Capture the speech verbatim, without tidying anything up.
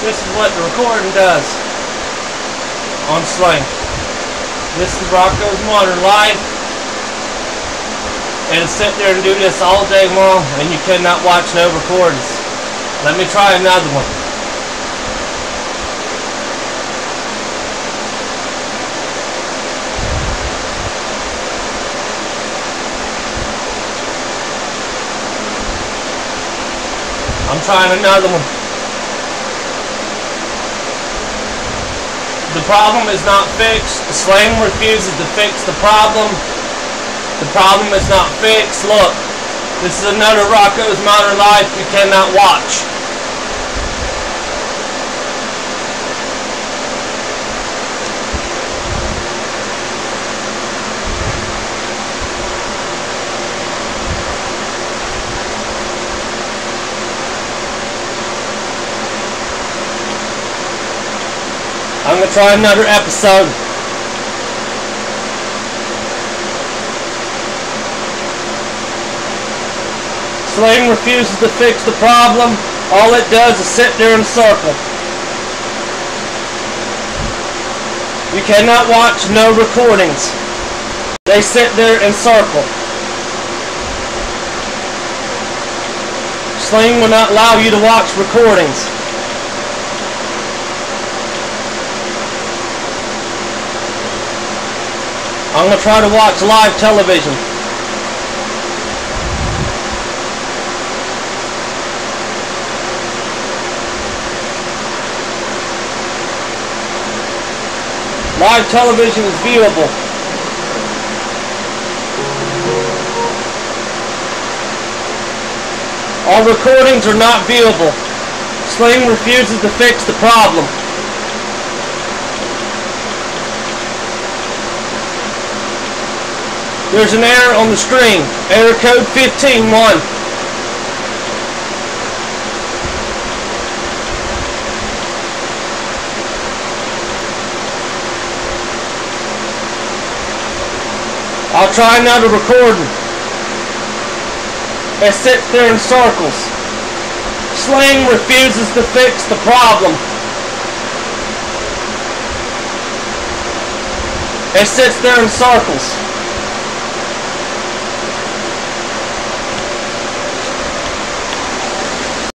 This is what the recording does on Sling. This is Rocco's Modern Life, and to sit there and do this all day long and you cannot watch no recordings. Let me try another one. I'm trying another one. The problem is not fixed. The Sling refuses to fix the problem. The problem is not fixed. Look, this is another Rocco's Modern Life you cannot watch. I'm going to try another episode. Sling refuses to fix the problem. All it does is sit there and circle. You cannot watch no recordings. They sit there and circle. Sling will not allow you to watch recordings. I'm going to try to watch live television. Live television is viewable. All recordings are not viewable. Sling refuses to fix the problem. There's an error on the screen. Error code fifteen one. I'll try another recording. It sits there in circles. Sling refuses to fix the problem. It sits there in circles.